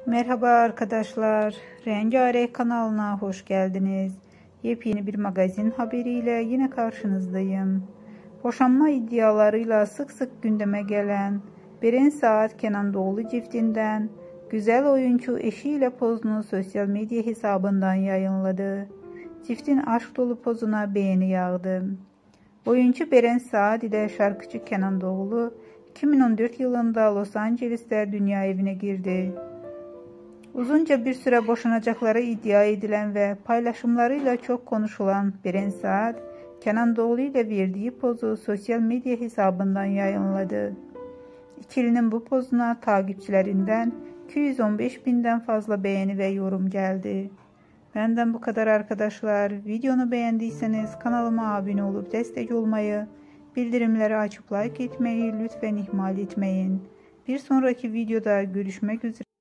Merhaba arkadaşlar, Rengarenk kanalına hoş geldiniz. Yepyeni bir magazin haberiyle yine karşınızdayım. Boşanma iddialarıyla sık sık gündeme gelen Beren Saat Kenan Doğulu çiftinden güzel oyuncu eşiyle pozunu sosyal medya hesabından yayınladı. Çiftin aşk dolu pozuna beğeni yağdı. Oyuncu Beren Saat ile şarkıcı Kenan Doğulu 2014 yılında Los Angeles'te dünya evine girdi. Uzunca bir süre boşanacakları iddia edilen ve paylaşımlarıyla çok konuşulan Beren Saat, Kenan Doğulu ile verdiği pozu sosyal medya hesabından yayınladı. İkilinin bu pozuna takipçilerinden 215.000'den fazla beğeni ve yorum geldi. Benden bu kadar arkadaşlar. Videonu beğendiyseniz kanalıma abone olup destek olmayı, bildirimleri açıp like etmeyi lütfen ihmal etmeyin. Bir sonraki videoda görüşmek üzere.